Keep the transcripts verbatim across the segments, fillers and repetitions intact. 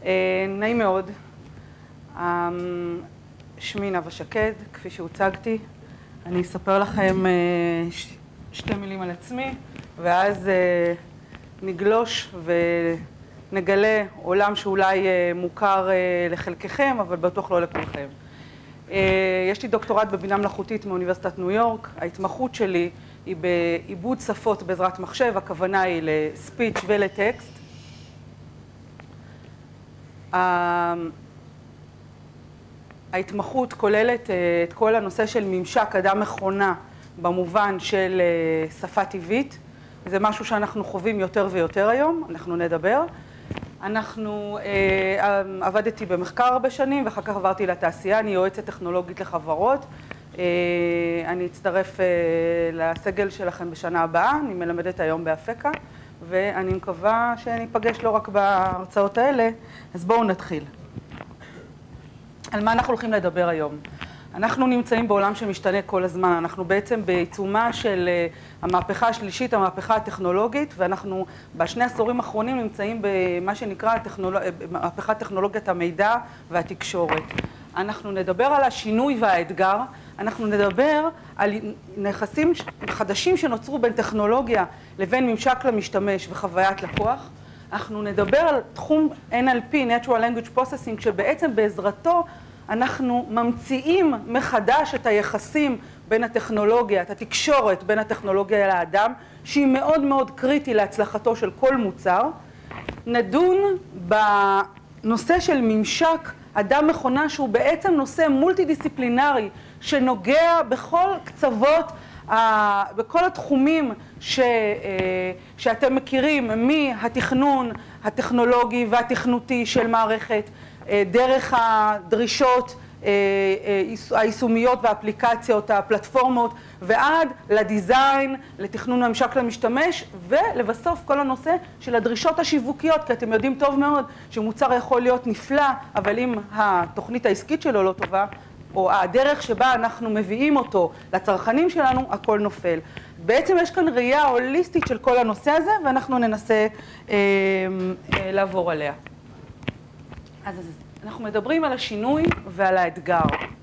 נעים מאוד. שמי נאוה שקד, כפי שהוצגתי. אני אספר לכם שתי מילים על עצמי, ואז נגלוש ונגלה עולם שאולי מוכר לחלקכם, אבל בטוח לא לכולכם. יש לי דוקטורט בבינה מלאכותית מאוניברסיטת ניו יורק. ההתמחות שלי היא בעיבוד שפות בעזרת מחשב, הכוונה היא לספיץ' ולטקסט. ההתמחות כוללת את כל הנושא של ממשק אדם-מכונה במובן של שפה טבעית. זה משהו שאנחנו חווים יותר ויותר היום, אנחנו נדבר. אנחנו אה, עבדתי במחקר הרבה שנים, ואחר כך עברתי לתעשייה, אני יועצת טכנולוגית לחברות. אה, אני אצטרף אה, לסגל שלכם בשנה הבאה, אני מלמדת היום באפקה, ואני מקווה שאני אפגש לא רק בהרצאות האלה, אז בואו נתחיל. על מה אנחנו הולכים לדבר היום? אנחנו נמצאים בעולם שמשתנה כל הזמן, אנחנו בעצם בעיצומה של המהפכה השלישית, המהפכה הטכנולוגית, ואנחנו בשני עשורים האחרונים נמצאים במה שנקרא טכנולוג... מהפכת טכנולוגיית המידע והתקשורת. אנחנו נדבר על השינוי והאתגר, אנחנו נדבר על נכסים חדשים שנוצרו בין טכנולוגיה לבין ממשק למשתמש וחוויית לקוח. אנחנו נדבר על תחום אן אל פי, Natural Language Processing, שבעצם בעזרתו אנחנו ממציאים מחדש את היחסים בין הטכנולוגיה, את התקשורת בין הטכנולוגיה לאדם, שהיא מאוד מאוד קריטי להצלחתו של כל מוצר. נדון בנושא של ממשק אדם-מכונה, שהוא בעצם נושא מולטי-דיסציפלינרי, שנוגע בכל קצוות, בכל התחומים ש, שאתם מכירים, מהתכנון הטכנולוגי והתכנותי של מערכת, דרך הדרישות היישומיות והאפליקציות, הפלטפורמות, ועד לדיזיין, לתכנון ממשק למשתמש, ולבסוף כל הנושא של הדרישות השיווקיות, כי אתם יודעים טוב מאוד שמוצר יכול להיות נפלא, אבל אם התוכנית העסקית שלו לא טובה, או הדרך שבה אנחנו מביאים אותו לצרכנים שלנו, הכל נופל. בעצם יש כאן ראייה הוליסטית של כל הנושא הזה, ואנחנו ננסה אה, אה, לעבור עליה. אז אנחנו מדברים על השינוי ועל האתגר.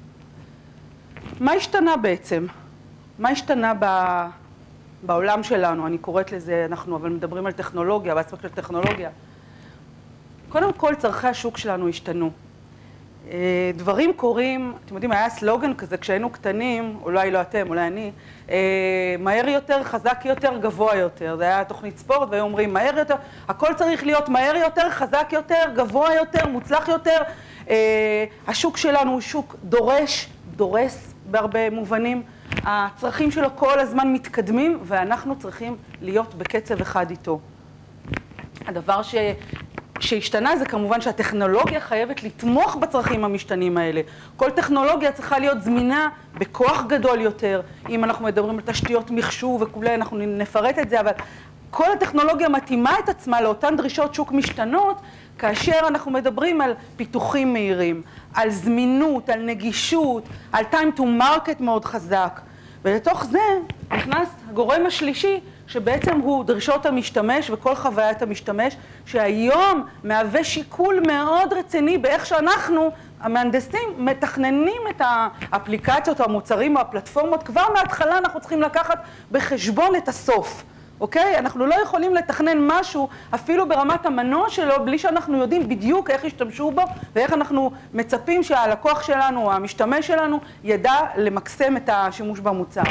מה השתנה בעצם? מה השתנה ב... בעולם שלנו? אני קוראת לזה, אנחנו אבל מדברים על טכנולוגיה, באספקט של טכנולוגיה. קודם כל, צרכי השוק שלנו השתנו. דברים קורים, אתם יודעים, היה סלוגן כזה כשהיינו קטנים, אולי לא אתם, אולי אני, מהר יותר, חזק יותר, גבוה יותר. זה היה תוכנית ספורט, והיו אומרים מהר יותר, הכל צריך להיות מהר יותר, חזק יותר, גבוה יותר, מוצלח יותר. השוק שלנו הוא שוק דורש, דורס בהרבה מובנים. הצרכים שלו כל הזמן מתקדמים, ואנחנו צריכים להיות בקצב אחד איתו. הדבר ש... שהשתנה זה כמובן שהטכנולוגיה חייבת לתמוך בצרכים המשתנים האלה. כל טכנולוגיה צריכה להיות זמינה בכוח גדול יותר. אם אנחנו מדברים על תשתיות מחשוב וכולי, אנחנו נפרט את זה, אבל כל הטכנולוגיה מתאימה את עצמה לאותן דרישות שוק משתנות, כאשר אנחנו מדברים על פיתוחים מהירים, על זמינות, על נגישות, על time to market מאוד חזק. ולתוך זה נכנס הגורם השלישי, שבעצם הוא דרישות המשתמש וכל חוויית המשתמש, שהיום מהווה שיקול מאוד רציני באיך שאנחנו, המהנדסים, מתכננים את האפליקציות, המוצרים או הפלטפורמות. כבר מההתחלה אנחנו צריכים לקחת בחשבון את הסוף, אוקיי? אנחנו לא יכולים לתכנן משהו אפילו ברמת המנוע שלו, בלי שאנחנו יודעים בדיוק איך ישתמשו בו, ואיך אנחנו מצפים שהלקוח שלנו או המשתמש שלנו ידע למקסם את השימוש במוצר.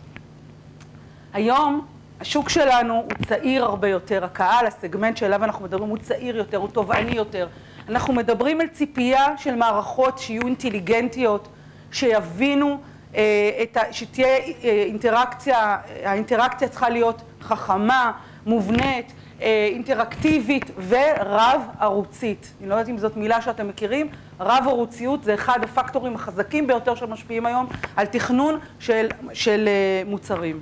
היום, השוק שלנו הוא צעיר הרבה יותר, הקהל, הסגמנט שאליו אנחנו מדברים הוא צעיר יותר, הוא תובעני יותר. אנחנו מדברים על ציפייה של מערכות שיהיו אינטליגנטיות, שיבינו, אה, את ה, שתהיה אה, אינטראקציה, האינטראקציה צריכה להיות חכמה, מובנית, אה, אינטראקטיבית ורב ערוצית. אני לא יודעת אם זאת מילה שאתם מכירים, רב ערוציות זה אחד הפקטורים החזקים ביותר שמשפיעים היום על תכנון של, של אה, מוצרים.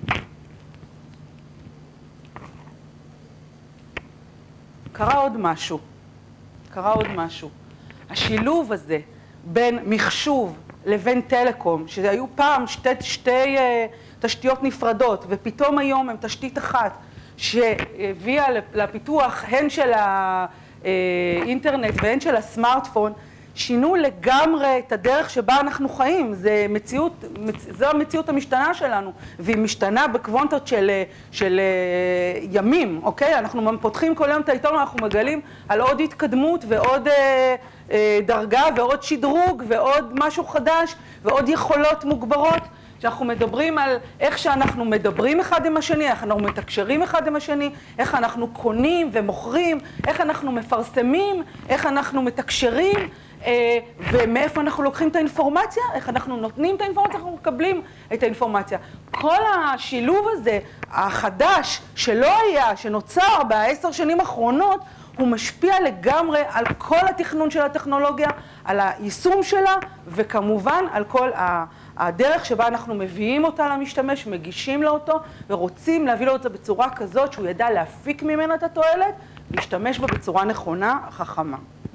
קרה עוד משהו, קרה עוד משהו. השילוב הזה בין מחשוב לבין טלקום, שהיו פעם שתי, שתי uh, תשתיות נפרדות, ופתאום היום הם תשתית אחת, שהביאה לפיתוח הן של האינטרנט והן של הסמארטפון, שינו לגמרי את הדרך שבה אנחנו חיים. זה מציאות, זו המציאות המשתנה שלנו, והיא משתנה בקוונטות של, של ימים, אוקיי? אנחנו פותחים כל יום את העיתון, אנחנו מגלים על עוד התקדמות ועוד אה, אה, דרגה ועוד שדרוג ועוד משהו חדש ועוד יכולות מוגברות. שאנחנו מדברים על איך שאנחנו מדברים אחד עם השני, איך אנחנו מתקשרים אחד עם השני, איך אנחנו קונים ומוכרים, איך אנחנו מפרסמים, איך אנחנו מתקשרים, ומאיפה אנחנו לוקחים את האינפורמציה, איך אנחנו נותנים את האינפורמציה, אנחנו מקבלים את האינפורמציה. כל השילוב הזה, החדש, שלא היה, שנוצר בעשר שנים האחרונות, הוא משפיע לגמרי על כל התכנון של הטכנולוגיה, על היישום שלה, וכמובן על כל הדרך שבה אנחנו מביאים אותה למשתמש, מגישים לו אותו, ורוצים להביא לו אותה בצורה כזאת שהוא ידע להפיק ממנה את התועלת, להשתמש בה בצורה נכונה, חכמה.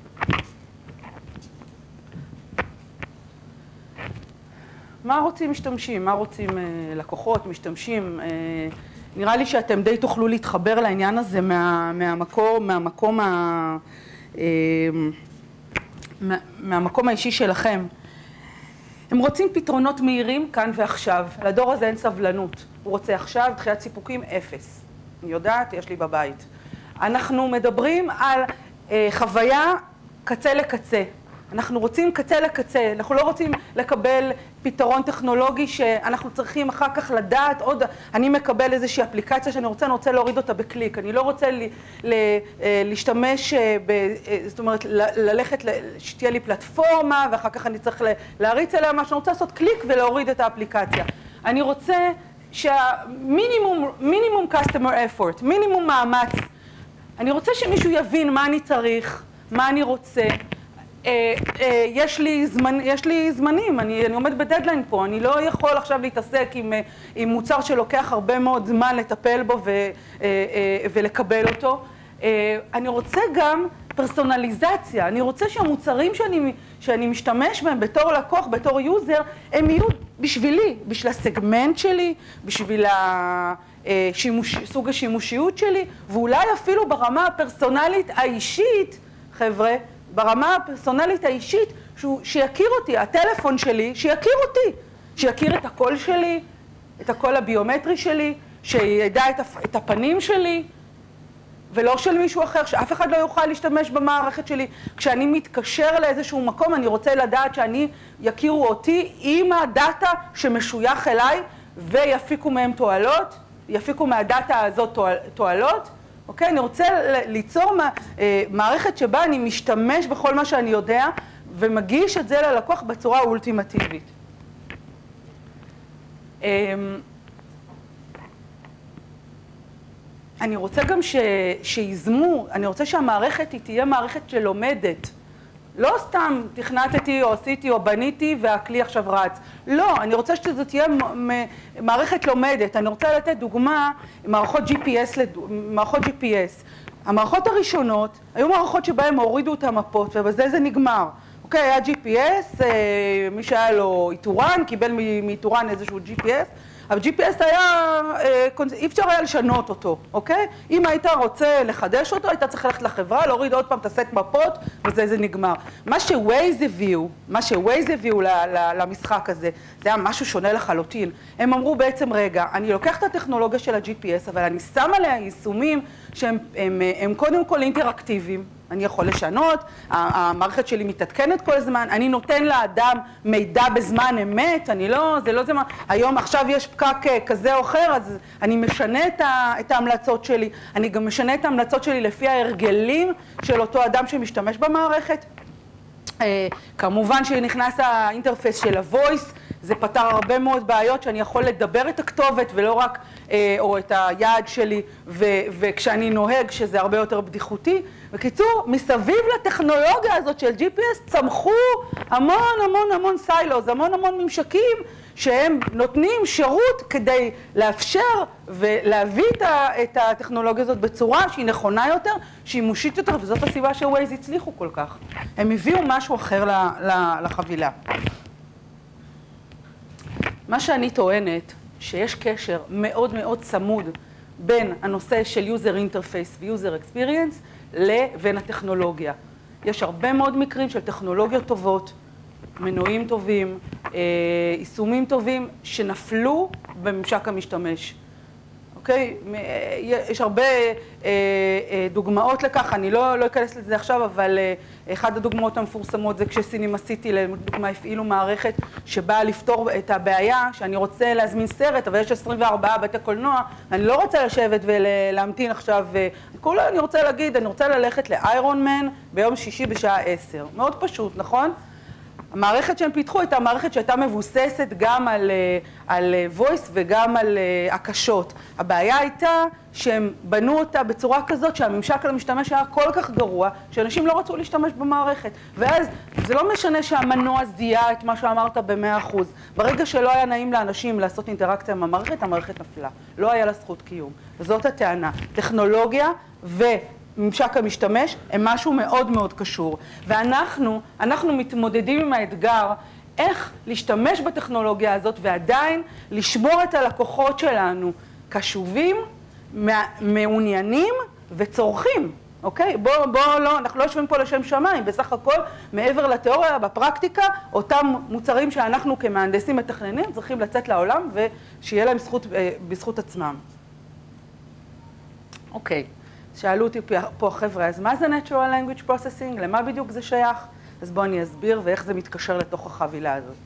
מה רוצים משתמשים? מה רוצים לקוחות, משתמשים? נראה לי שאתם די תוכלו להתחבר לעניין הזה מה, מהמקום, מהמקום, ה, מה, מהמקום האישי שלכם. הם רוצים פתרונות מהירים כאן ועכשיו. לדור הזה אין סבלנות. הוא רוצה עכשיו, דחיית סיפוקים, אפס. אני יודעת, יש לי בבית. אנחנו מדברים על אה, חוויה קצה לקצה. אנחנו רוצים קצה לקצה, אנחנו לא רוצים לקבל פתרון טכנולוגי שאנחנו צריכים אחר כך לדעת עוד, אני מקבל איזושהי אפליקציה שאני רוצה, אני רוצה להוריד אותה בקליק, אני לא רוצה ל, ל, להשתמש, ב, זאת אומרת, ללכת, שתהיה לי פלטפורמה ואחר כך אני צריך להריץ עליה מה שאני רוצה לעשות קליק ולהוריד את האפליקציה. אני רוצה שהמינימום, מינימום customer effort, מינימום מאמץ, אני רוצה שמישהו יבין מה אני צריך, מה אני רוצה, יש לי זמן, יש לי זמנים, אני, אני עומד בדדליין פה, אני לא יכול עכשיו להתעסק עם, עם מוצר שלוקח הרבה מאוד זמן לטפל בו ו, ולקבל אותו. אני רוצה גם פרסונליזציה, אני רוצה שהמוצרים שאני, שאני משתמש בהם בתור לקוח, בתור יוזר, הם יהיו בשבילי, בשביל הסגמנט שלי, בשביל השימוש, סוג השימושיות שלי, ואולי אפילו ברמה הפרסונלית האישית, חבר'ה, ברמה הפרסונלית האישית, שהוא, שיכיר אותי, הטלפון שלי, שיכיר אותי, שיכיר את הקול שלי, את הקול הביומטרי שלי, שידע את, את הפנים שלי, ולא של מישהו אחר, שאף אחד לא יוכל להשתמש במערכת שלי. כשאני מתקשר לאיזשהו מקום, אני רוצה לדעת שאני יכירו אותי עם הדאטה שמשוייך אליי, ויפיקו מהם תועלות, יפיקו מהדאטה הזאת תועלות, אוקיי? אני רוצה ליצור מערכת שבה אני משתמש בכל מה שאני יודע, ומגיש את זה ללקוח בצורה האולטימטיבית. אני רוצה גם שיזמו, אני רוצה שהמערכת היא תהיה מערכת שלומדת. לא סתם תכנתתי או עשיתי או בניתי והכלי עכשיו רץ. לא, אני רוצה שזו תהיה מערכת לומדת. אני רוצה לתת דוגמה, מערכות ג'י פי אס, מערכות ג'י פי אס. המערכות הראשונות היו מערכות שבהן הורידו את המפות ובזה זה נגמר. אוקיי, היה ג'י פי אס, מי שהיה לו איתורן, קיבל מאיתורן איזשהו ג'י פי אס, אבל ג'י פי אס היה, אי אפשר היה לשנות אותו, אוקיי? אם היית רוצה לחדש אותו, היית צריך ללכת לחברה, להוריד עוד פעם את הסט מפות, וזה זה נגמר. מה שווייז הביאו, מה שווייז הביאו למשחק הזה, זה היה משהו שונה לחלוטין. הם אמרו בעצם, רגע, אני לוקח את הטכנולוגיה של ה-ג'י פי אס, אבל אני שם עליה יישומים שהם הם, הם קודם כל אינטראקטיביים. אני יכול לשנות, המערכת שלי מתעדכנת כל הזמן, אני נותן לאדם מידע בזמן אמת, אני לא, זה לא זה מה, היום עכשיו יש פקק כזה או אחר, אז אני משנה את, ה, את ההמלצות שלי, אני גם משנה את ההמלצות שלי לפי ההרגלים של אותו אדם שמשתמש במערכת. כמובן שנכנס האינטרפייס של ה-voice, זה פתר הרבה מאוד בעיות שאני יכול לדבר את הכתובת ולא רק, או את היעד שלי, וכשאני נוהג שזה הרבה יותר בדיחותי. בקיצור, מסביב לטכנולוגיה הזאת של ג'י פי אס צמחו המון המון המון סיילוז, המון המון ממשקים שהם נותנים שירות כדי לאפשר ולהביא את הטכנולוגיה הזאת בצורה שהיא נכונה יותר, שהיא מושית יותר, וזאת הסיבה שווייז הצליחו כל כך. הם הביאו משהו אחר לחבילה. מה שאני טוענת, שיש קשר מאוד מאוד צמוד בין הנושא של user interface ו-user experience לבין הטכנולוגיה. יש הרבה מאוד מקרים של טכנולוגיות טובות, מנועים טובים, יישומים טובים, שנפלו בממשק המשתמש. אוקיי? יש הרבה דוגמאות לכך, אני לא, לא אכנס לזה עכשיו, אבל אחת הדוגמאות המפורסמות זה כשסינימה סיטי, לדוגמה, הפעילו מערכת שבאה לפתור את הבעיה, שאני רוצה להזמין סרט, אבל יש עשרים וארבעה בתי קולנוע, אני לא רוצה לשבת ולהמתין עכשיו, כולה אני רוצה להגיד, אני רוצה ללכת לאיירון מן ביום שישי בשעה עשר. מאוד פשוט, נכון? המערכת שהם פיתחו הייתה מערכת שהייתה מבוססת גם על, על voice וגם על הקשות. הבעיה הייתה שהם בנו אותה בצורה כזאת שהממשק למשתמש היה כל כך גרוע, שאנשים לא רצו להשתמש במערכת. ואז זה לא משנה שהמנוע זיהה את מה שאמרת ב-מאה אחוז. ברגע שלא היה נעים לאנשים לעשות אינטראקציה עם המערכת, המערכת נפלה. לא היה לה זכות קיום. וזאת הטענה. טכנולוגיה ו... ממשק המשתמש הם משהו מאוד מאוד קשור. ואנחנו, אנחנו מתמודדים עם האתגר איך להשתמש בטכנולוגיה הזאת ועדיין לשמור את הלקוחות שלנו קשובים, מעוניינים וצורכים. אוקיי? בוא, בוא, לא, אנחנו לא יושבים פה לשם שמיים, בסך הכל, מעבר לתיאוריה, בפרקטיקה, אותם מוצרים שאנחנו כמהנדסים מתכננים צריכים לצאת לעולם ושיהיה להם זכות, בזכות עצמם. אוקיי. שאלו אותי פה החבר'ה, אז מה זה Natural Language Processing? למה בדיוק זה שייך? אז בואו אני אסביר ואיך זה מתקשר לתוך החבילה הזאת.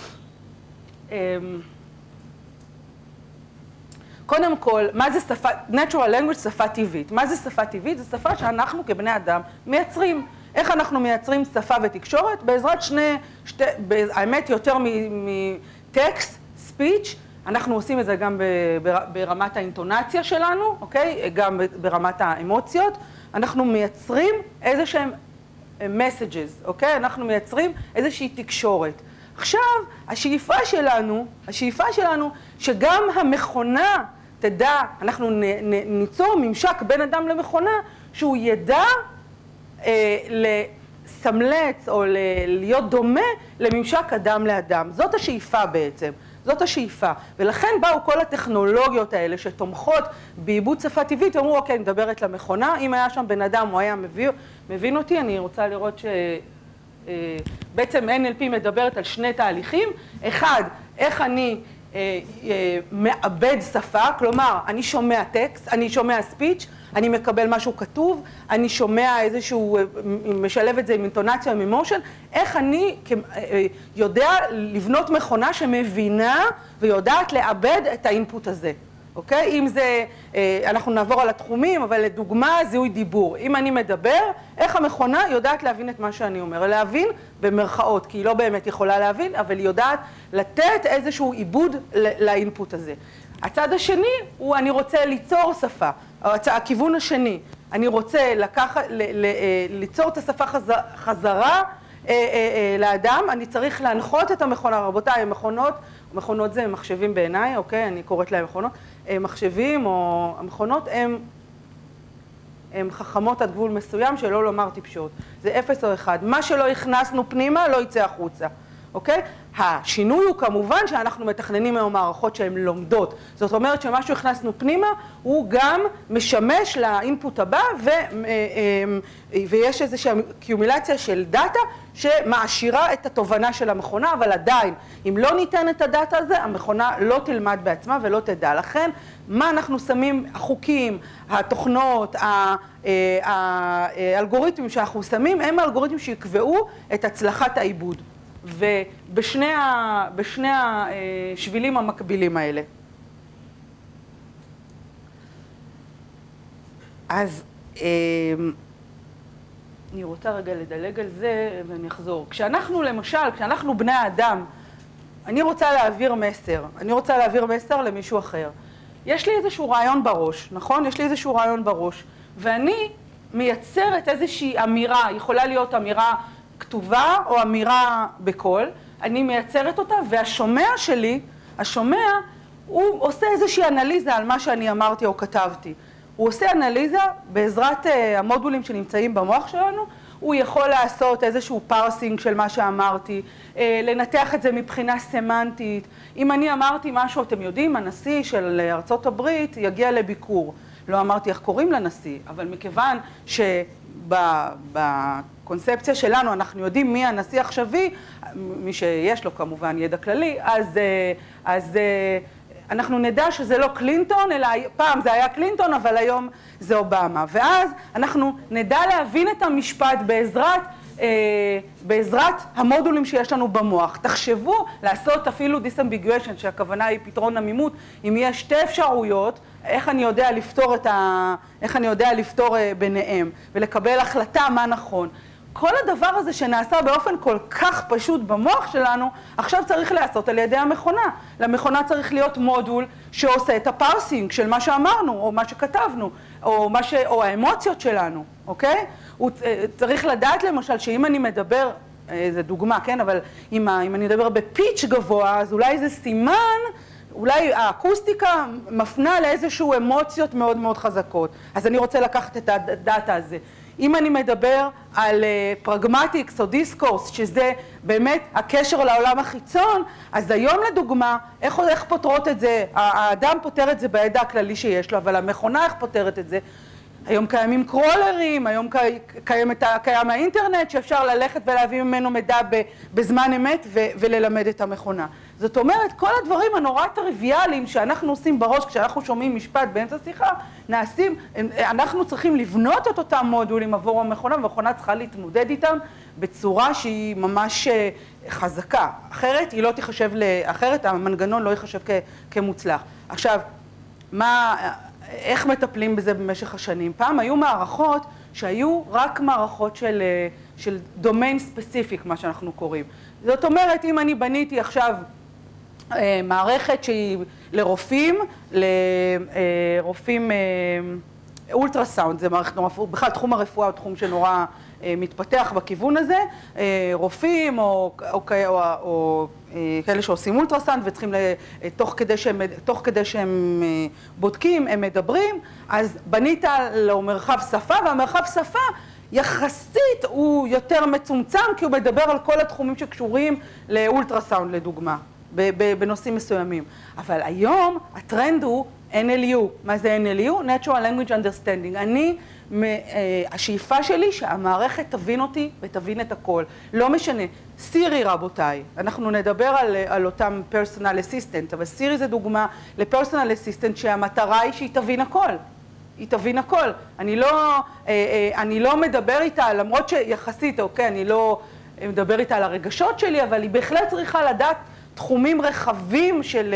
קודם כל, מה זה שפה, Natural Language, שפה טבעית. מה זה שפה טבעית? זו שפה שאנחנו כבני אדם מייצרים. איך אנחנו מייצרים שפה ותקשורת? בעזרת שני, שתי, האמת יותר מטקסט, ספיץ', אנחנו עושים את זה גם ברמת האינטונציה שלנו, אוקיי? גם ברמת האמוציות. אנחנו מייצרים איזה שהם messages, אוקיי? אנחנו מייצרים איזושהי תקשורת. עכשיו, השאיפה שלנו, השאיפה שלנו, שגם המכונה תדע, אנחנו ניצור ממשק בין אדם למכונה, שהוא ידע אה, לסמלץ או להיות דומה לממשק אדם לאדם. זאת השאיפה בעצם. זאת השאיפה, ולכן באו כל הטכנולוגיות האלה שתומכות בעיבוד שפה טבעית, ואמרו, אוקיי, אני מדברת למכונה, אם היה שם בן אדם, הוא היה מבין, מבין אותי, אני רוצה לראות שבעצם אן אל פי מדברת על שני תהליכים, אחד, איך אני אה, אה, מאבד שפה, כלומר, אני שומע טקסט, אני שומע ספיץ', אני מקבל משהו כתוב, אני שומע איזשהו, משלב את זה עם אינטונציה, עם אמושן, איך אני יודע לבנות מכונה שמבינה ויודעת לאבד את האינפוט הזה, אוקיי? אם זה, אנחנו נעבור על התחומים, אבל לדוגמה, זיהוי דיבור. אם אני מדבר, איך המכונה יודעת להבין את מה שאני אומר? להבין במרכאות, כי היא לא באמת יכולה להבין, אבל היא יודעת לתת איזשהו עיבוד לאינפוט הזה. הצד השני הוא, אני רוצה ליצור שפה. הכיוון השני, אני רוצה לקחת, ל, ל, ליצור את השפה חזרה, חזרה אה, אה, לאדם, אני צריך להנחות את המכונה. רבותיי, מכונות, מכונות זה מחשבים בעיניי, אוקיי? אני קוראת להם מכונות. מחשבים או המכונות הם, הם חכמות עד גבול מסוים, שלא לומר טיפשות. זה אפס או אחד. מה שלא הכנסנו פנימה לא יצא החוצה. אוקיי? השינוי הוא כמובן שאנחנו מתכננים היום מערכות שהן לומדות. זאת אומרת שמה שהכנסנו פנימה הוא גם משמש לאינפוט הבא ו, ויש איזושהי קיומילציה של דאטה שמעשירה את התובנה של המכונה, אבל עדיין, אם לא ניתן את הדאטה הזה, המכונה לא תלמד בעצמה ולא תדע. לכן, מה אנחנו שמים, החוקים, התוכנות, האלגוריתמים שאנחנו שמים, הם האלגוריתמים שיקבעו את הצלחת העיבוד. ובשני ה, בשני השבילים המקבילים האלה. אז אני רוצה רגע לדלג על זה ואני אחזור. כשאנחנו למשל, כשאנחנו בני האדם, אני רוצה להעביר מסר, אני רוצה להעביר מסר למישהו אחר. יש לי איזשהו רעיון בראש, נכון? יש לי איזשהו רעיון בראש, ואני מייצרת איזושהי אמירה, יכולה להיות אמירה כתובה או אמירה בקול, אני מייצרת אותה, והשומע שלי, השומע, הוא עושה איזושהי אנליזה על מה שאני אמרתי או כתבתי. הוא עושה אנליזה בעזרת המודולים שנמצאים במוח שלנו, הוא יכול לעשות איזשהו פרסינג של מה שאמרתי, לנתח את זה מבחינה סמנטית. אם אני אמרתי משהו, אתם יודעים, הנשיא של ארצות הברית יגיע לביקור. לא אמרתי איך קוראים לנשיא, אבל מכיוון שבקונספציה שלנו אנחנו יודעים מי הנשיא העכשווי, מי שיש לו כמובן ידע כללי, אז, אז אנחנו נדע שזה לא קלינטון, אלא פעם זה היה קלינטון, אבל היום זה אובמה. ואז אנחנו נדע להבין את המשפט בעזרת, אה, בעזרת המודולים שיש לנו במוח. תחשבו לעשות אפילו disambiguation, שהכוונה היא פתרון עמימות, אם יש שתי אפשרויות, איך אני יודע לפתור את ה... איך אני יודע לפתור ביניהם, ולקבל החלטה מה נכון. כל הדבר הזה שנעשה באופן כל כך פשוט במוח שלנו, עכשיו צריך לעשות על ידי המכונה. למכונה צריך להיות מודול שעושה את הפרסינג של מה שאמרנו, או מה שכתבנו, או, מה ש... או האמוציות שלנו, אוקיי? הוא צריך לדעת למשל שאם אני מדבר, זה דוגמה, כן? אבל אם, אם אני מדבר בפיץ' גבוה, אז אולי זה סימן, אולי האקוסטיקה מפנה לאיזשהו אמוציות מאוד מאוד חזקות. אז אני רוצה לקחת את הדאטה הזה. אם אני מדבר על פרגמטיקס או דיסקורס, שזה באמת הקשר לעולם החיצון, אז היום לדוגמה, איך, איך פותרות את זה? האדם פותר את זה בידע הכללי שיש לו, אבל המכונה איך פותרת את זה? היום קיימים קרולרים, היום קיים, את, קיים האינטרנט, שאפשר ללכת ולהביא ממנו מידע בזמן אמת ו, וללמד את המכונה. זאת אומרת, כל הדברים הנורא טריוויאליים שאנחנו עושים בראש כשאנחנו שומעים משפט באמצע שיחה, נעשים, אנחנו צריכים לבנות את אותם מודולים עבור המכונה, והמכונה צריכה להתמודד איתם בצורה שהיא ממש חזקה. אחרת היא לא תיחשב, אחרת המנגנון לא ייחשב כ, כמוצלח. עכשיו, מה... איך מטפלים בזה במשך השנים? פעם היו מערכות שהיו רק מערכות של, של דומיין ספציפיק, מה שאנחנו קוראים. זאת אומרת, אם אני בניתי עכשיו מערכת שהיא לרופאים, לרופאים אולטרסאונד, זה מערכת נורא, בכלל תחום הרפואה הוא תחום שנורא מתפתח בכיוון הזה, רופאים או, או, או, או כאלה שעושים אולטרסאונד וצריכים, תוך כדי שהם, תוך כדי שהם בודקים, הם מדברים, אז בנית לו מרחב שפה, והמרחב שפה יחסית הוא יותר מצומצם, כי הוא מדבר על כל התחומים שקשורים לאולטרסאונד לדוגמה, בנושאים מסוימים. אבל היום הטרנד הוא אן אל יו. מה זה אן אל יו? Natural Language Understanding. אני, השאיפה שלי שהמערכת תבין אותי ותבין את הכל. לא משנה. סירי רבותיי, אנחנו נדבר על, על אותם Personal Assistant, אבל סירי זה דוגמה ל-Personal Assistant שהמטרה היא שהיא תבין הכל. היא תבין הכל. אני לא, אני לא מדבר איתה, למרות שיחסית, אוקיי, אני לא מדבר איתה על הרגשות שלי, אבל היא בהחלט צריכה לדעת תחומים רחבים של,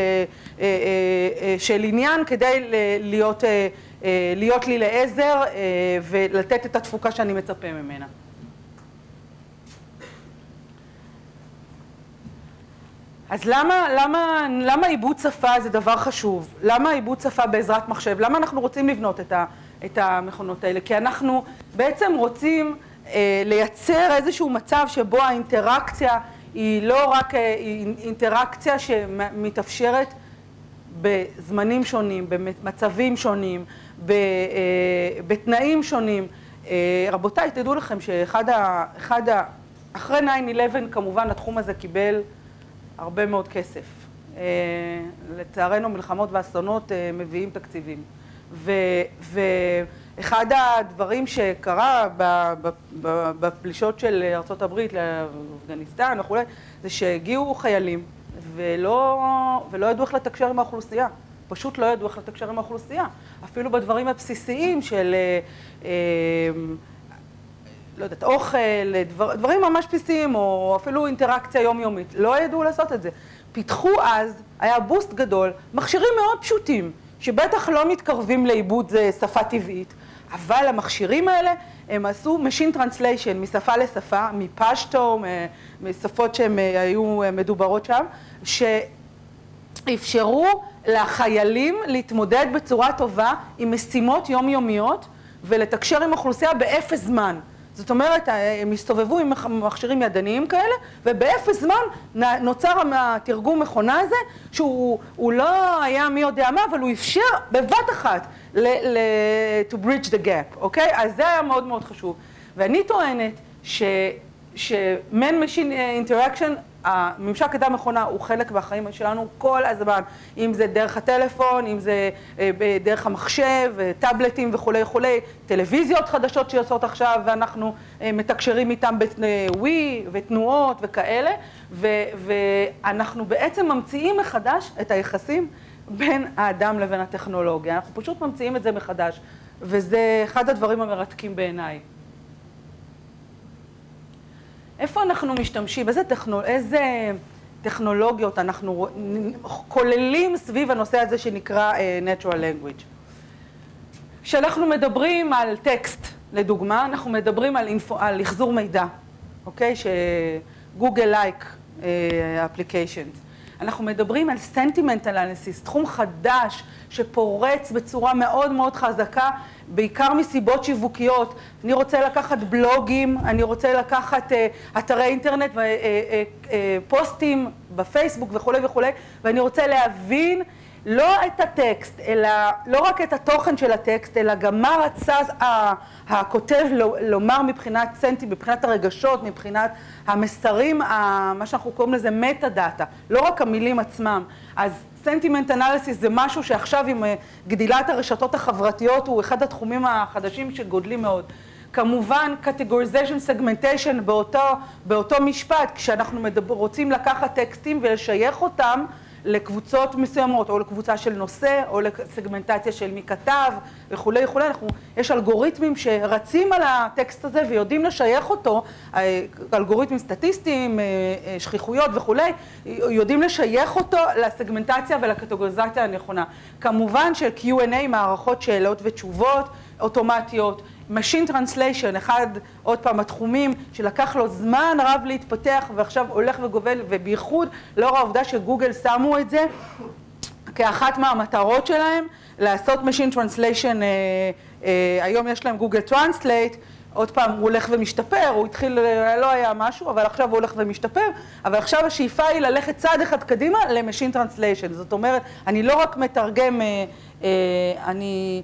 של עניין כדי להיות, להיות לי לעזר ולתת את התפוקה שאני מצפה ממנה. אז למה, למה, למה עיבוד שפה זה דבר חשוב? למה עיבוד שפה בעזרת מחשב? למה אנחנו רוצים לבנות את, ה, את המכונות האלה? כי אנחנו בעצם רוצים לייצר איזשהו מצב שבו האינטראקציה היא לא רק אינטראקציה שמתאפשרת בזמנים שונים, במצבים שונים, בתנאים שונים. רבותיי, תדעו לכם שאחד ה... אחד ה... אחרי ניין אלבן כמובן התחום הזה קיבל הרבה מאוד כסף. לצערנו מלחמות ואסונות מביאים תקציבים. ו... ואחד הדברים שקרה בפלישות של ארצות הברית לאפגניסטן וכו', זה שהגיעו חיילים ולא, ולא ידעו איך לתקשר עם האוכלוסייה. פשוט לא ידעו איך לתקשר עם האוכלוסייה. אפילו בדברים הבסיסיים של, אה, לא יודעת, אוכל, דבר, דברים ממש בסיסיים, או אפילו אינטראקציה יומיומית. לא ידעו לעשות את זה. פיתחו אז, היה בוסט גדול, מכשירים מאוד פשוטים, שבטח לא מתקרבים לעיבוד שפה טבעית, אבל המכשירים האלה, הם עשו machine translation משפה לשפה, מפשטו, משפות שהן היו מדוברות שם, שאפשרו לחיילים להתמודד בצורה טובה עם משימות יומיומיות ולתקשר עם אוכלוסייה באפס זמן. זאת אומרת, הם הסתובבו עם מכשירים ידניים כאלה, ובאפס זמן נוצר התרגום מכונה הזה, שהוא לא היה מי יודע מה, אבל הוא אפשר בבת אחת ל- ל- to bridge the gap, אוקיי? אז זה היה מאוד מאוד חשוב. ואני טוענת ש... ש-Man Machine Interaction, הממשק אדם מכונה הוא חלק מהחיים שלנו כל הזמן, אם זה דרך הטלפון, אם זה דרך המחשב, טאבלטים וכולי וכולי, טלוויזיות חדשות שיוצאות עכשיו ואנחנו מתקשרים איתם בווי ותנועות וכאלה, ואנחנו בעצם ממציאים מחדש את היחסים בין האדם לבין הטכנולוגיה, אנחנו פשוט ממציאים את זה מחדש, וזה אחד הדברים המרתקים בעיניי. איפה אנחנו משתמשים, איזה, טכנול... איזה טכנולוגיות אנחנו כוללים סביב הנושא הזה שנקרא uh, Natural Language. כשאנחנו מדברים על טקסט, לדוגמה, אנחנו מדברים על, אינפו... על לחזור מידע, אוקיי? שגוגל לייק אפליקיישנס. אנחנו מדברים על Sentiment Analysis, תחום חדש שפורץ בצורה מאוד מאוד חזקה, בעיקר מסיבות שיווקיות. אני רוצה לקחת בלוגים, אני רוצה לקחת uh, אתרי אינטרנט ופוסטים uh, uh, uh, בפייסבוק וכולי וכולי, ואני רוצה להבין לא את הטקסט, אלא לא רק את התוכן של הטקסט, אלא גם מה רצה הכותב לומר מבחינת סנטי, מבחינת הרגשות, מבחינת המסרים, מה שאנחנו קוראים לזה מטה דאטה, לא רק המילים עצמם. אז Sentiment Analysis זה משהו שעכשיו עם גדילת הרשתות החברתיות הוא אחד התחומים החדשים שגודלים מאוד. כמובן, Categorization Segmentation באותו, באותו משפט, כשאנחנו מדבר, רוצים לקחת טקסטים ולשייך אותם לקבוצות מסוימות, או לקבוצה של נושא, או לסגמנטציה של מי כתב, וכולי וכולי. אנחנו, יש אלגוריתמים שרצים על הטקסט הזה ויודעים לשייך אותו, אלגוריתמים סטטיסטיים, שכיחויות וכולי, יודעים לשייך אותו לסגמנטציה ולקטגוריזציה הנכונה. כמובן של קיו אנד איי, מערכות שאלות ותשובות אוטומטיות, Machine Translation, אחד עוד פעם התחומים שלקח לו זמן רב להתפתח ועכשיו הולך וגובל, ובייחוד לאור העובדה שגוגל שמו את זה כאחת מהמטרות שלהם, לעשות Machine Translation, אה, אה, היום יש להם גוגל Translate, עוד פעם הוא הולך ומשתפר, הוא התחיל, לא היה משהו, אבל עכשיו הוא הולך ומשתפר, אבל עכשיו השאיפה היא ללכת צעד אחד קדימה ל-Machine Translation, זאת אומרת, אני לא רק מתרגם, אה, אה, אני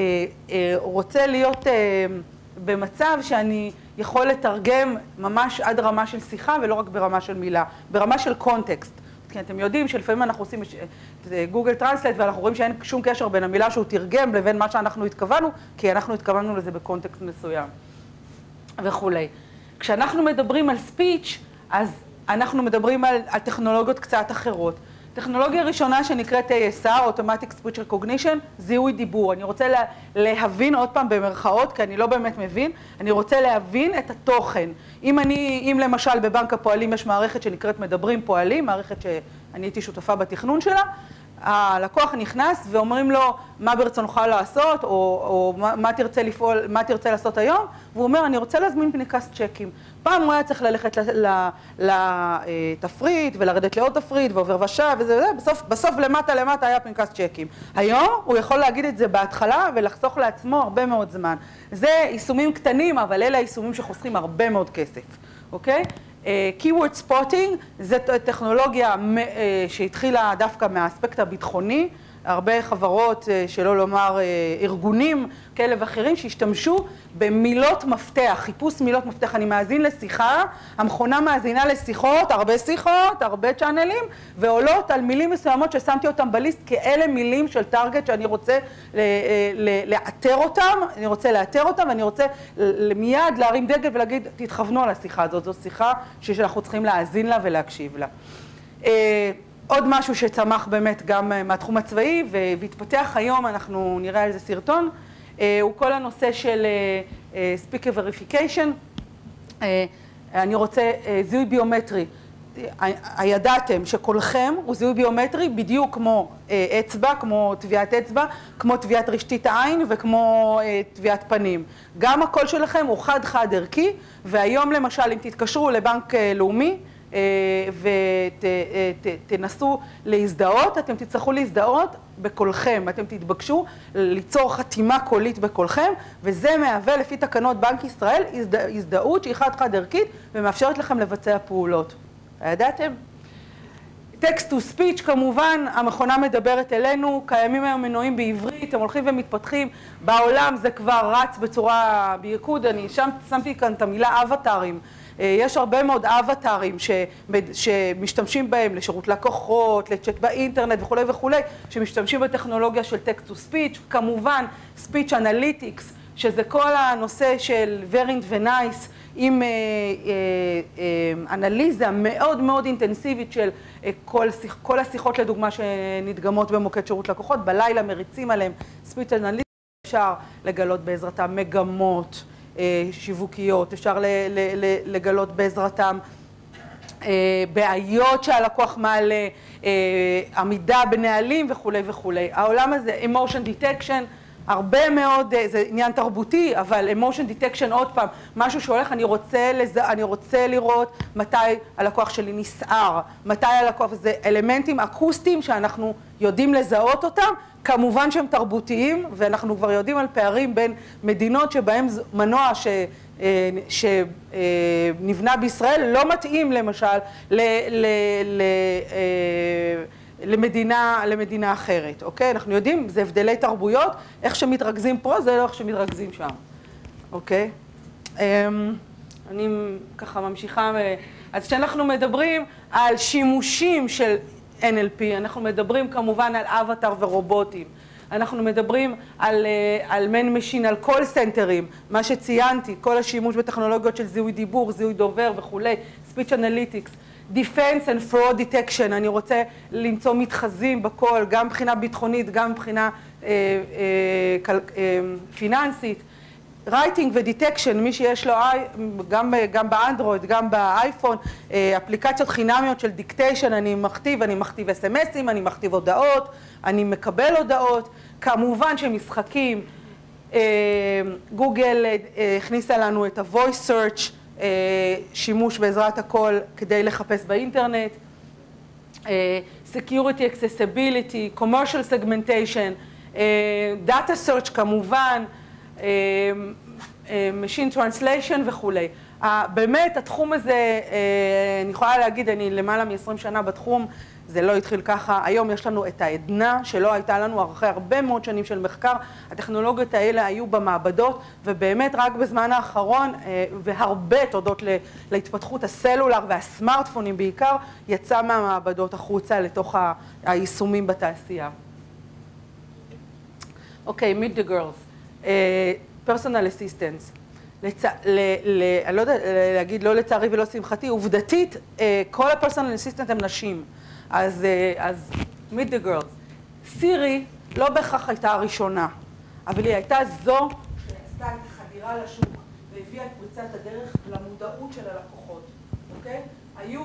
רוצה להיות במצב שאני יכול לתרגם ממש עד רמה של שיחה ולא רק ברמה של מילה, ברמה של קונטקסט. כי אתם יודעים שלפעמים אנחנו עושים גוגל טרנסלייט ואנחנו רואים שאין שום קשר בין המילה שהוא תרגם לבין מה שאנחנו התכוונו, כי אנחנו התכוונו לזה בקונטקסט מסוים וכולי. כשאנחנו מדברים על ספיץ', אז אנחנו מדברים על, על טכנולוגיות קצת אחרות. טכנולוגיה ראשונה שנקראת איי אס אר, Automatic Speech Recognition, זיהוי דיבור. אני רוצה לה, להבין עוד פעם במרכאות, כי אני לא באמת מבין, אני רוצה להבין את התוכן. אם אני, אם למשל בבנק הפועלים יש מערכת שנקראת מדברים פועלים, מערכת שאני הייתי שותפה בתכנון שלה, הלקוח נכנס ואומרים לו מה ברצונך לעשות, או, או מה, מה תרצה לפעול, מה תרצה לעשות היום, והוא אומר, אני רוצה להזמין פנקס צ'קים. פעם הוא היה צריך ללכת לתפריט ולרדת לעוד תפריט ועובר ושב וזה וזה, בסוף, בסוף למטה למטה היה פנקס צ'קים. היום הוא יכול להגיד את זה בהתחלה ולחסוך לעצמו הרבה מאוד זמן. זה יישומים קטנים, אבל אלה היישומים שחוסכים הרבה מאוד כסף, אוקיי? Keyword Spotting זה טכנולוגיה שהתחילה דווקא מהאספקט הביטחוני, הרבה חברות, שלא לומר ארגונים כאלה ואחרים, שהשתמשו במילות מפתח, חיפוש מילות מפתח. אני מאזין לשיחה, המכונה מאזינה לשיחות, הרבה שיחות, הרבה צ'אנלים, ועולות על מילים מסוימות ששמתי אותם בליסט, כאלה מילים של טארגט שאני רוצה לאתר אותם, אני רוצה לאתר אותם, ואני רוצה מיד להרים דגל ולהגיד, תתכוונו על השיחה הזאת, זו שיחה שאנחנו צריכים להאזין לה ולהקשיב לה. עוד משהו שצמח באמת גם מהתחום הצבאי והתפתח היום, אנחנו נראה על זה סרטון, הוא כל הנושא של Speaker Verification. אני רוצה זיהוי ביומטרי. הידעתם שקולכם הוא זיהוי ביומטרי בדיוק כמו אצבע, כמו טביעת אצבע, כמו טביעת רשתית העין וכמו טביעת פנים. גם הקול שלכם הוא חד-חד ערכי, והיום למשל אם תתקשרו לבנק לאומי, ותנסו להזדהות, אתם תצטרכו להזדהות בקולכם, אתם תתבקשו ליצור חתימה קולית בקולכם, וזה מהווה לפי תקנות בנק ישראל הזדהות שהיא חד-חד ערכית ומאפשרת לכם לבצע פעולות. הידעתם? Text to speech כמובן, המכונה מדברת אלינו, קיימים היום מנועים בעברית, הם הולכים ומתפתחים, בעולם זה כבר רץ בצורה בייחוד, אני שם, שמתי כאן את המילה אבטרים, יש הרבה מאוד אבטרים שמשתמשים בהם לשירות לקוחות, לצ'אט באינטרנט וכו' וכו', שמשתמשים בטכנולוגיה של text to speech, כמובן speech analytics, שזה כל הנושא של ורינט ונייס, עם אה, אה, אנליזה מאוד מאוד אינטנסיבית של אה, כל, כל השיחות לדוגמה שנדגמות במוקד שירות לקוחות, בלילה מריצים עליהם ספיץ' אנליזה, אפשר לגלות בעזרתם מגמות אה, שיווקיות, אפשר ל, ל, ל, לגלות בעזרתם אה, בעיות שהלקוח מעלה, אה, עמידה בנהלים וכו' וכו'. העולם הזה, emotion detection, הרבה מאוד, זה עניין תרבותי, אבל emotion detection עוד פעם, משהו שהולך, אני רוצה, לז... אני רוצה לראות מתי הלקוח שלי נסער, מתי הלקוח, זה אלמנטים אקוסטיים שאנחנו יודעים לזהות אותם, כמובן שהם תרבותיים, ואנחנו כבר יודעים על פערים בין מדינות שבהם מנוע ש... שנבנה בישראל לא מתאים למשל ל... ל... ל... למדינה, למדינה אחרת, אוקיי? אנחנו יודעים, זה הבדלי תרבויות, איך שמתרכזים פה, זה לא איך שמתרכזים שם, אוקיי? אני ככה ממשיכה, אז כשאנחנו מדברים על שימושים של אן אל פי, אנחנו מדברים כמובן על אבטר ורובוטים, אנחנו מדברים על, על man machine, על call center'ים, מה שציינתי, כל השימוש בטכנולוגיות של זיהוי דיבור, זיהוי דובר וכולי, speech analytics, Defense and Fraud Detection, אני רוצה למצוא מתחזים בכל, גם מבחינה ביטחונית, גם מבחינה אה, אה, אה, פיננסית. Writing ו-Detection, מי שיש לו, גם, גם באנדרואיד, גם באייפון, אה, אפליקציות חינמיות של דיקטיישן, אני מכתיב, אני מכתיב אס אם אסים, אני מכתיב הודעות, אני מקבל הודעות, כמובן שמשחקים, אה, גוגל אה, הכניסה לנו את ה-Voice Search, שימוש בעזרת הכל כדי לחפש באינטרנט, Security Accessibility, Commercial Segmentation, Data Search כמובן, Machine Translation וכולי. באמת התחום הזה, אני יכולה להגיד, אני למעלה מ-עשרים שנה בתחום, זה לא התחיל ככה, היום יש לנו את העדנה שלא הייתה לנו אחרי הרבה מאוד שנים של מחקר, הטכנולוגיות האלה היו במעבדות, ובאמת רק בזמן האחרון, והרבה תודות להתפתחות הסלולר והסמארטפונים בעיקר, יצא מהמעבדות החוצה לתוך היישומים בתעשייה. אוקיי, meet the girls, personal assistance. לצ... ל... ל... אני לא יודעת להגיד, לא לצערי ולא שמחתי, עובדתית, כל ה-personal assistant הם נשים. אז, אז, meet the girls. סירי לא בהכרח הייתה הראשונה, אבל היא הייתה זו שעשתה את החדירה לשוק והביאה את פריצת הדרך למודעות של הלקוחות, אוקיי? היו...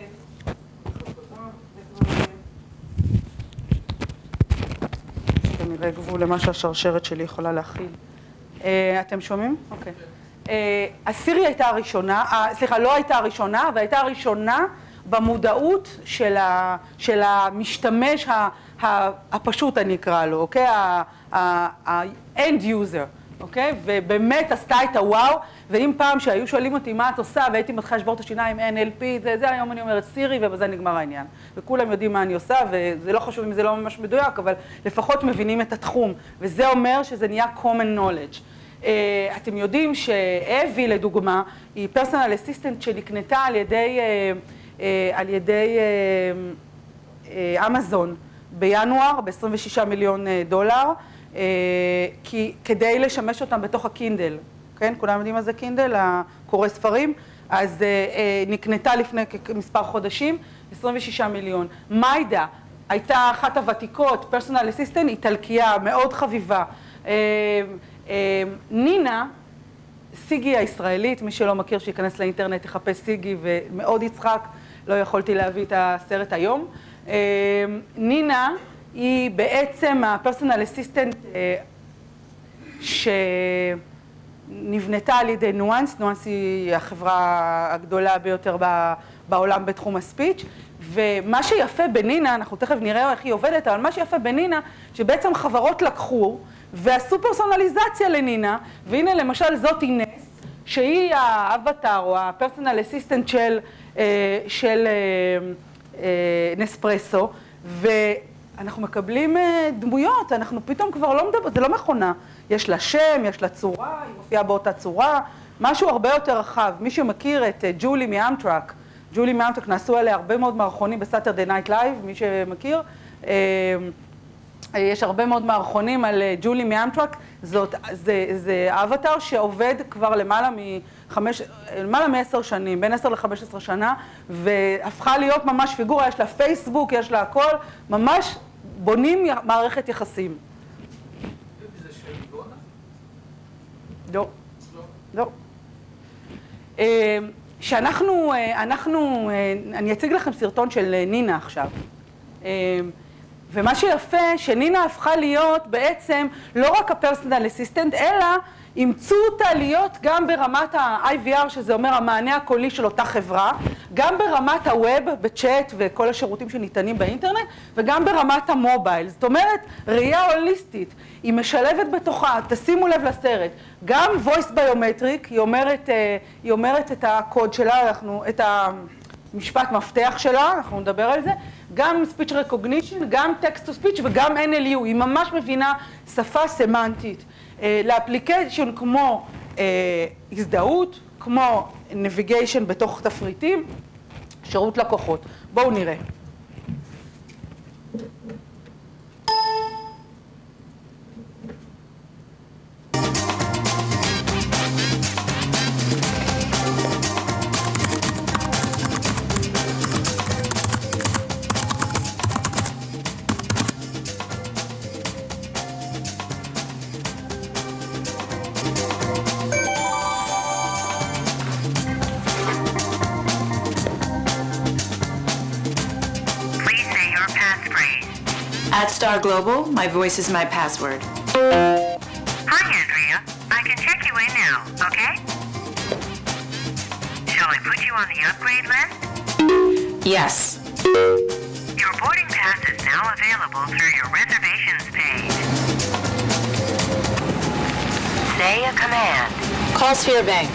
כנראה גבול למה שהשרשרת שלי יכולה להכיל. אתם שומעים? אוקיי. הסירי הייתה הראשונה, סליחה, לא הייתה הראשונה, אבל הייתה הראשונה במודעות של, ה, של המשתמש ה, ה, הפשוט, אני אקרא לו, אוקיי? ה-end user, אוקיי? ובאמת עשתה את הוואו, ואם פעם שהיו שואלים אותי מה את עושה, והייתי מתחילה לשבור את השיניים, אן אל פי, זה, זה היום אני אומרת סירי, ובזה נגמר העניין. וכולם יודעים מה אני עושה, וזה לא חשוב אם זה לא ממש מדויק, אבל לפחות מבינים את התחום, וזה אומר שזה נהיה common knowledge. אתם יודעים שאבי, לדוגמה, היא פרסונל אסיסטנט שנקנתה על ידי, על ידי אמזון בינואר, ב-עשרים ושישה מיליון דולר, כי, כדי לשמש אותם בתוך הקינדל, כן? כולם יודעים מה זה קינדל, הקורא ספרים, אז נקנתה לפני מספר חודשים, עשרים ושישה מיליון. מיידה הייתה אחת הוותיקות, פרסונל אסיסטנט, איטלקייה, מאוד חביבה. נינה, סיגי הישראלית, מי שלא מכיר שיכנס לאינטרנט יחפש סיגי, ומאוד יצחק, לא יכולתי להביא את הסרט היום. נינה היא בעצם הפרסונל אסיסטנט שנבנתה על ידי נואנס, נואנס היא החברה הגדולה ביותר בעולם בתחום הספיץ', ומה שיפה בנינה, אנחנו תכף נראה איך היא עובדת, אבל מה שיפה בנינה, שבעצם חברות לקחו, ועשו פרסונליזציה לנינה, והנה למשל זאת אינס, שהיא האבטר או הפרסונל אסיסטנט של, של נספרסו, ואנחנו מקבלים דמויות, אנחנו פתאום כבר לא מדבר, זה לא מכונה, יש לה שם, יש לה צורה, היא מופיעה באותה צורה, משהו הרבה יותר רחב. מי שמכיר את ג'ולי מאמטראק, ג'ולי מאמטראק, נעשו עליה הרבה מאוד מערכונים בסאטרדי נייט לייב, מי שמכיר. יש הרבה מאוד מערכונים על ג'ולי מאמטראק, זאת, זה, זה אבטר שעובד כבר למעלה מחמש, למעלה מעשר שנים, בין עשר לחמש עשרה שנה, והפכה להיות ממש פיגורה, יש לה פייסבוק, יש לה הכל, ממש בונים מערכת יחסים. זה של גונה? לא. לא. שאנחנו, אנחנו, אני אציג לכם סרטון של נינה עכשיו. ומה שיפה, שנינה הפכה להיות בעצם לא רק הפרסונל אסיסטנט, אלא אימצו אותה להיות גם ברמת ה-איי וי אר, שזה אומר המענה הקולי של אותה חברה, גם ברמת הווב, בצ'אט וכל השירותים שניתנים באינטרנט, וגם ברמת המובייל. זאת אומרת, ראייה הוליסטית, היא משלבת בתוכה, תשימו לב לסרט, גם voice biometric, היא אומרת, היא אומרת את הקוד שלה, אנחנו, את המשפט מפתח שלה, אנחנו נדבר על זה, גם speech recognition, גם text to speech וגם אן אל יו, היא ממש מבינה שפה סמנטית. לאפליקיישן כמו הזדהות, כמו navigation בתוך תפריטים, שירות לקוחות. בואו נראה. At Star Global, my voice is my password. Hi, Andrea. I can check you in now, okay? Shall I put you on the upgrade list? Yes. Your boarding pass is now available through your reservations page. Say a command. Call Sphere Bank.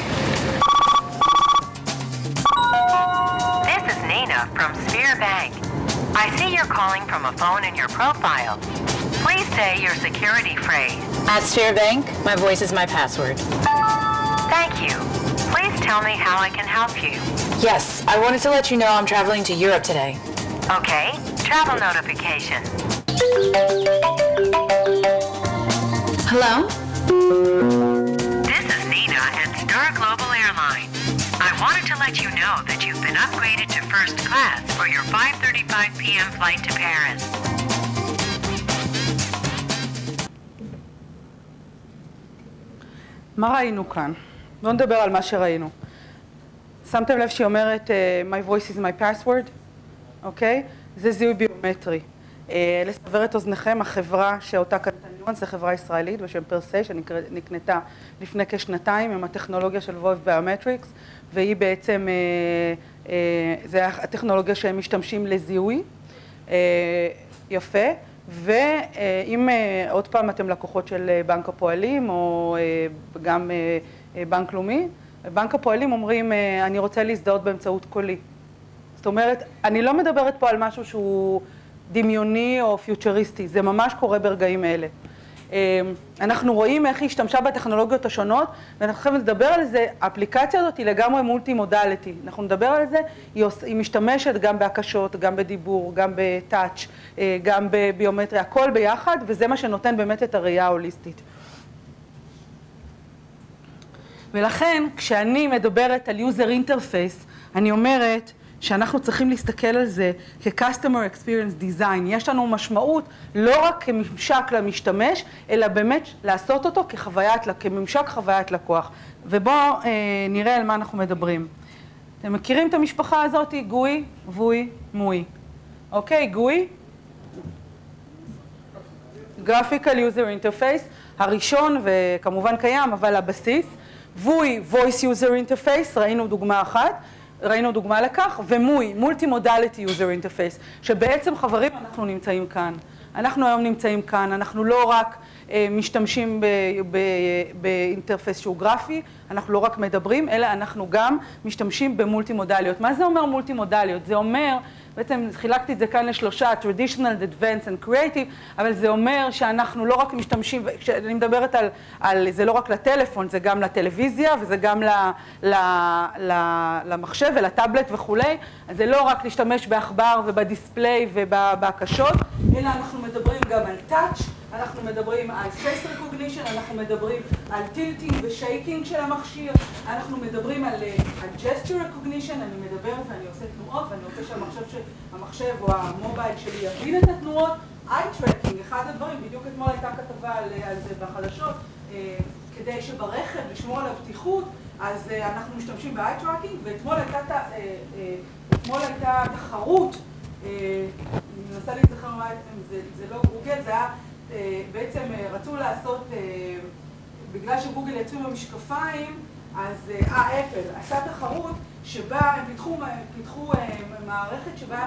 This is Nina from Sphere Bank. I see you're calling from a phone in your profile. Please say your security phrase. At Sphere Bank, my voice is my password. Thank you. Please tell me how I can help you. Yes, I wanted to let you know I'm traveling to Europe today. Okay, travel notification. Hello? This is Nina at Star Global Airlines. I wanted to let you know that you've been upgraded to first class for your five thirty-five p m flight to Paris. מה ראינו כאן? בואו נדבר על מה שראינו. שמתם לב שהיא אומרת, my voice is my password, אוקיי? זה זיהוי ביומטרי. לסבר את אוזניכם, החברה שאותה קנתה ניואנס, זו חברה ישראלית בשם פרסי, שנקנתה לפני כשנתיים עם הטכנולוגיה של voice biometrics, והיא בעצם, זו הטכנולוגיה שהם משתמשים לזיהוי, יפה, ואם עוד פעם אתם לקוחות של בנק הפועלים או גם בנק לאומי, בנק הפועלים אומרים, אני רוצה להזדהות באמצעות קולי. זאת אומרת, אני לא מדברת פה על משהו שהוא דמיוני או פיוטריסטי, זה ממש קורה ברגעים אלה. אנחנו רואים איך היא השתמשה בטכנולוגיות השונות, ואנחנו יכולים לדבר על זה, האפליקציה הזאת היא לגמרי מולטי מודליטי. אנחנו נדבר על זה, היא, היא משתמשת גם בהקשות, גם בדיבור, גם בטאץ', גם בביומטריה, הכל ביחד, וזה מה שנותן באמת את הראייה ההוליסטית. ולכן, כשאני מדברת על user interface, אני אומרת שאנחנו צריכים להסתכל על זה כ-Customer Experience Design. יש לנו משמעות לא רק כממשק למשתמש, אלא באמת לעשות אותו כחוויית, כממשק חוויית לקוח. ובואו אה, נראה על מה אנחנו מדברים. אתם מכירים את המשפחה הזאת? גוי, ווי, מוי. אוקיי, גוי. Graphical User Interface, הראשון וכמובן קיים, אבל הבסיס. ווי, Voice User Interface, ראינו דוגמה אחת. ראינו דוגמה לכך, ומוי, מולטי-מודליטי יוזר אינטרפייס, שבעצם חברים אנחנו נמצאים כאן. אנחנו היום נמצאים כאן, אנחנו לא רק אה, משתמשים באינטרפייס שהוא גרפי, אנחנו לא רק מדברים, אלא אנחנו גם משתמשים במולטי-מודליות. מה זה אומר מולטי-מודליות? זה אומר בעצם חילקתי את זה כאן לשלושה, traditional, advanced and creative, אבל זה אומר שאנחנו לא רק משתמשים, כשאני מדברת על, על זה לא רק לטלפון, זה גם לטלוויזיה וזה גם ל, ל, ל, למחשב ולטאבלט וכולי, אז זה לא רק להשתמש בעכבר ובדיספליי ובהקשות, אלא אנחנו מדברים גם על touch, אנחנו מדברים על face recognition, אנחנו מדברים על tilting ושייקים של המכשיר, אנחנו מדברים על, על gesture recognition, אני מדברת ואני עושה תנועות ואני רוצה שהמחשב, שהמחשב או המובייל שלי יבין את התנועות, eye tracking, אחד הדברים, בדיוק אתמול הייתה כתבה על, על זה בחדשות, אה, כדי שברכב לשמור על הבטיחות, אז אה, אנחנו משתמשים ב-eye tracking, ואתמול הייתה, אה, אה, אתמול הייתה תחרות, אה, אני מנסה להצטחר מה, זה, זה לא גוגל, זה היה בעצם רצו לעשות, בגלל שגוגל יצאו במשקפיים, אז אה, אפל עשה תחרות שבה הם פיתחו, פיתחו מערכת שבה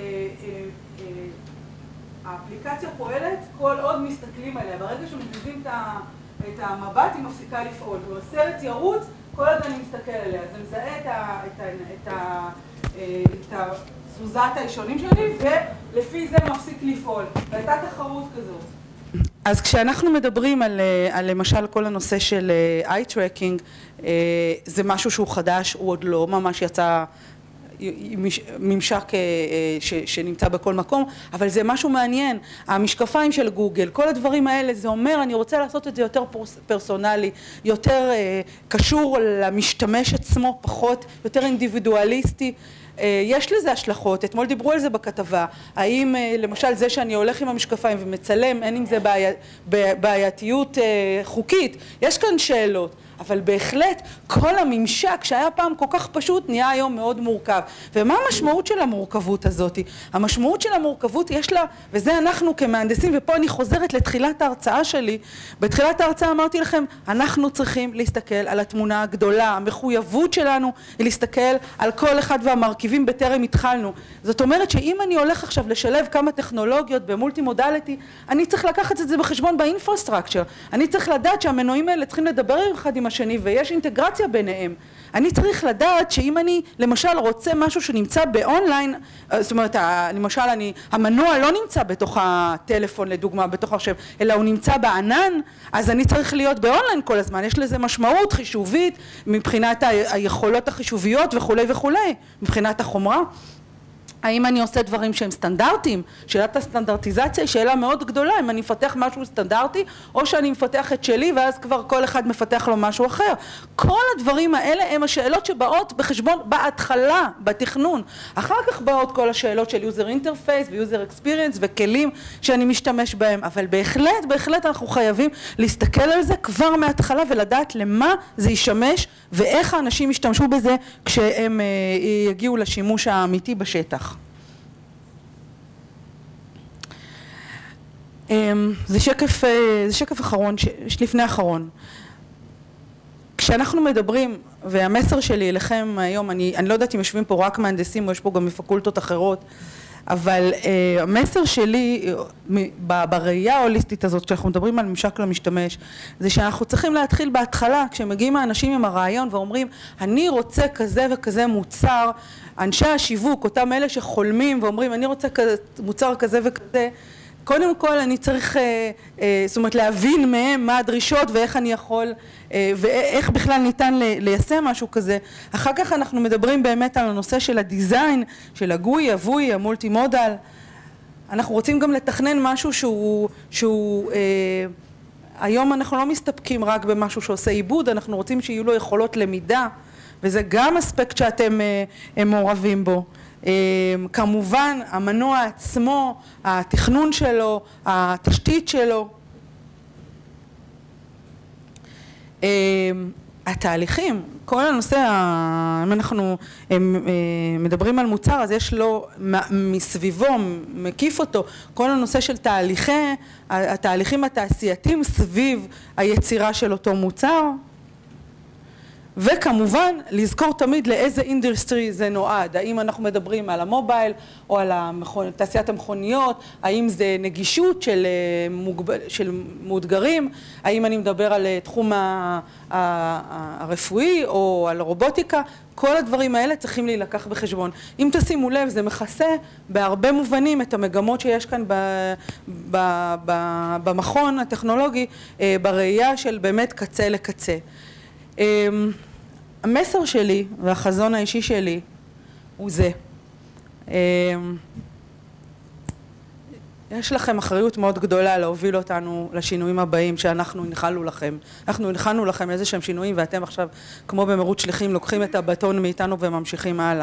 האפליקציה פועלת כל עוד מסתכלים עליה. ברגע שמזיזים את המבט היא מפסיקה לפעול. הסרט ירוץ כל עוד אני מסתכל עליה. זה מזהה את ה... את ה... את ה... את ה... תזוזת האישונים שלי, ולפי זה מפסיק לפעול. והייתה תחרות כזאת. אז כשאנחנו מדברים על, על למשל כל הנושא של eye tracking, זה משהו שהוא חדש, הוא עוד לא ממש יצא ממשק ש, שנמצא בכל מקום, אבל זה משהו מעניין. המשקפיים של גוגל, כל הדברים האלה, זה אומר אני רוצה לעשות את זה יותר פרסונלי, יותר קשור למשתמש עצמו, פחות, יותר אינדיבידואליסטי. יש לזה השלכות, אתמול דיברו על זה בכתבה, האם למשל זה שאני הולך עם המשקפיים ומצלם, אין עם זה בעי... בעייתיות חוקית, יש כאן שאלות, אבל בהחלט כל הממשק שהיה פעם כל כך פשוט נהיה היום מאוד מורכב. ומה המשמעות של המורכבות הזאת? המשמעות של המורכבות יש לה, וזה אנחנו כמהנדסים, ופה אני חוזרת לתחילת ההרצאה שלי, בתחילת ההרצאה אמרתי לכם, אנחנו צריכים להסתכל על התמונה הגדולה, המחויבות שלנו היא להסתכל על כל אחד והמרכיבים בטרם התחלנו. זאת אומרת שאם אני הולך עכשיו לשלב כמה טכנולוגיות במולטי מודליטי, אני צריך לקחת את זה בחשבון באינפרסטרקצ'ר, אני צריך לדעת שהמנועים האלה צריכים לדבר אחד עם השני ויש אינטגרציה ביניהם. אני צריך לדעת שאם אני למשל רוצה משהו שנמצא באונליין, זאת אומרת למשל אני, המנוע לא נמצא בתוך הטלפון לדוגמה, בתוך השם, אלא הוא נמצא בענן, אז אני צריך להיות באונליין כל הזמן, יש לזה משמעות חישובית מבחינת היכולות החישוביות וכולי וכולי, מבחינת החומרה. האם אני עושה דברים שהם סטנדרטיים? שאלת הסטנדרטיזציה היא שאלה מאוד גדולה, אם אני מפתח משהו סטנדרטי, או שאני מפתח את שלי, ואז כבר כל אחד מפתח לו משהו אחר. כל הדברים האלה הם השאלות שבאות בחשבון בהתחלה, בתכנון. אחר כך באות כל השאלות של user interface ו-user experience וכלים שאני משתמש בהם, אבל בהחלט, בהחלט אנחנו חייבים להסתכל על זה כבר מההתחלה ולדעת למה זה ישמש, ואיך האנשים ישתמשו בזה כשהם יגיעו לשימוש האמיתי בשטח. זה שקף, זה שקף אחרון, לפני אחרון. כשאנחנו מדברים, והמסר שלי אליכם היום, אני, אני לא יודעת אם יושבים פה רק מהנדסים או יש פה גם מפקולטות אחרות, אבל uh, המסר שלי בראייה ההוליסטית הזאת, כשאנחנו מדברים על ממשק למשתמש, זה שאנחנו צריכים להתחיל בהתחלה, כשמגיעים האנשים עם הרעיון ואומרים, אני רוצה כזה וכזה מוצר, אנשי השיווק, אותם אלה שחולמים ואומרים, אני רוצה כזה, מוצר כזה וכזה, קודם כל אני צריך, זאת אומרת, להבין מהם מה הדרישות ואיך אני יכול, ואיך בכלל ניתן ליישם משהו כזה. אחר כך אנחנו מדברים באמת על הנושא של הדיזיין, של הגוי, הבוי, המולטי מודל. אנחנו רוצים גם לתכנן משהו שהוא, שהוא, היום אנחנו לא מסתפקים רק במשהו שעושה עיבוד, אנחנו רוצים שיהיו לו יכולות למידה, וזה גם אספקט שאתם מעורבים בו. כמובן המנוע עצמו, התכנון שלו, התשתית שלו, התהליכים, כל הנושא, אם אנחנו מדברים על מוצר אז יש לו מסביבו, מקיף אותו, כל הנושא של תהליכי, התהליכים התעשייתיים סביב היצירה של אותו מוצר. וכמובן, לזכור תמיד לאיזה אינדסטרי זה נועד. האם אנחנו מדברים על המובייל או על המכון, תעשיית המכוניות, האם זה נגישות של, מוגב, של מאותגרים, האם אני מדבר על תחום הרפואי או על רובוטיקה, כל הדברים האלה צריכים להילקח בחשבון. אם תשימו לב, זה מכסה בהרבה מובנים את המגמות שיש כאן ב, ב, ב, במכון הטכנולוגי, בראייה של באמת קצה לקצה. המסר שלי והחזון האישי שלי הוא זה. יש לכם אחריות מאוד גדולה להוביל אותנו לשינויים הבאים שאנחנו הנחלנו לכם. אנחנו הנחלנו לכם איזה שהם שינויים ואתם עכשיו, כמו במרוץ שליחים, לוקחים את הבטון מאיתנו וממשיכים הלאה.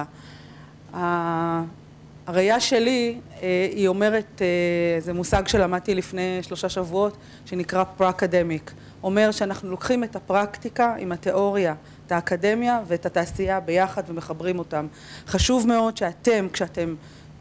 הראייה שלי היא אומרת, זה מושג שלמדתי לפני שלושה שבועות שנקרא פרה-אקדמיק. אומר שאנחנו לוקחים את הפרקטיקה עם התיאוריה, את האקדמיה ואת התעשייה ביחד ומחברים אותם. חשוב מאוד שאתם, כשאתם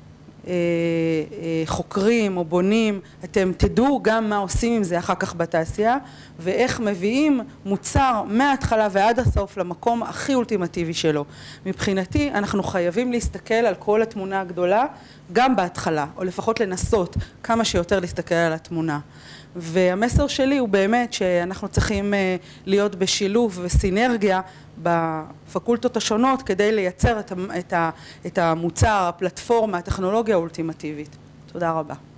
חוקרים או בונים, אתם תדעו גם מה עושים עם זה אחר כך בתעשייה ואיך מביאים מוצר מההתחלה ועד הסוף למקום הכי אולטימטיבי שלו. מבחינתי אנחנו חייבים להסתכל על כל התמונה הגדולה גם בהתחלה, או לפחות לנסות כמה שיותר להסתכל על התמונה. והמסר שלי הוא באמת שאנחנו צריכים להיות בשילוב וסינרגיה בפקולטות השונות כדי לייצר את המוצר, הפלטפורמה, הטכנולוגיה האולטימטיבית. תודה רבה.